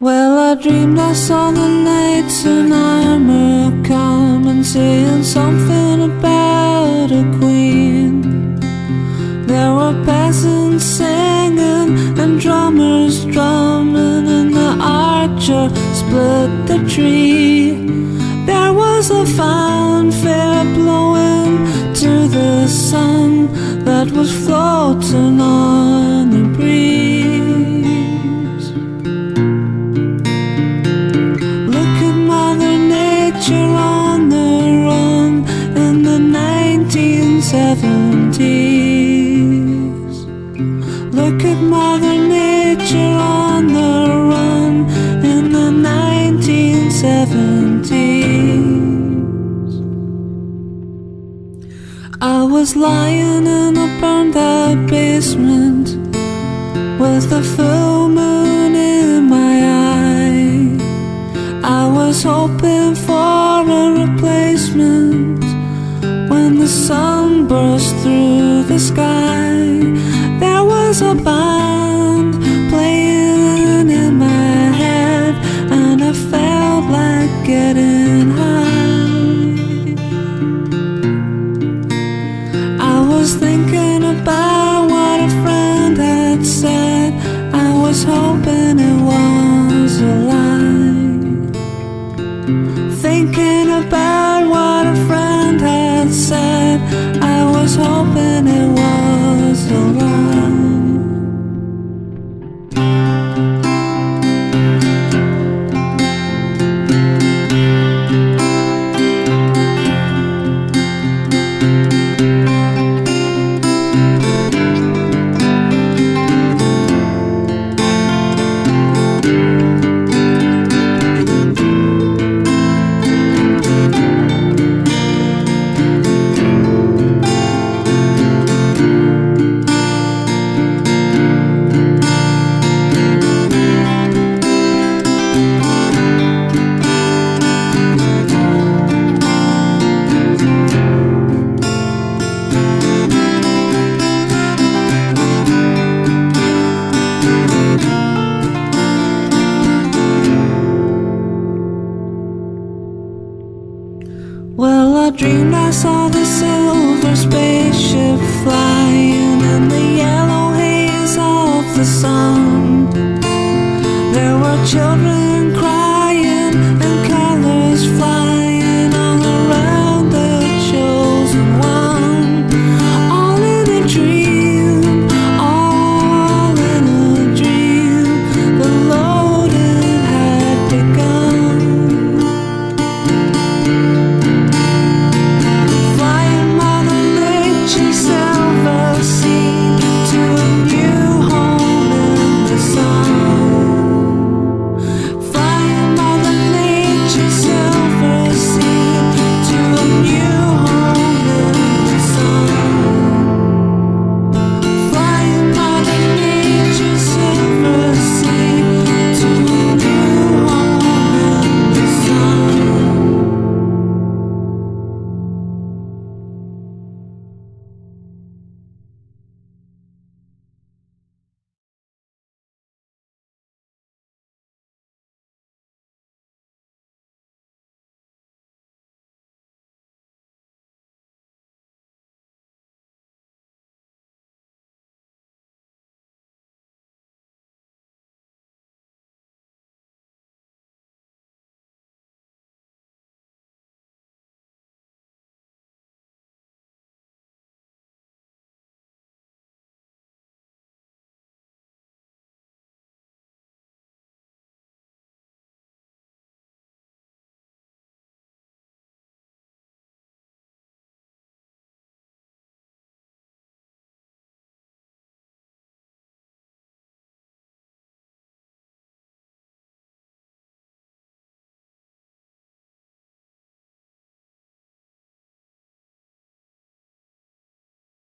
Well, I dreamed I saw the knights in armor come and saying something about a queen. There were peasants singing and drummers drumming, and the archer split the tree. There was a fanfare blowing to the sun that was floating on the breeze. On the run in the 1970s. Look at Mother Nature on the run in the 1970s. I was lying in a burned out basement with the full moon in my eye. I was hoping for a replacement when the sun burst through the sky. There was a band playing in my head, and I felt like getting high. I was thinking about what a friend had said. I was hoping it was a lie. Thinking about what a friend had said, I was hoping it was a lie. Well, I dreamed I saw the silver spaceship flying in the yellow haze of the sun. There were children crying and colors flying.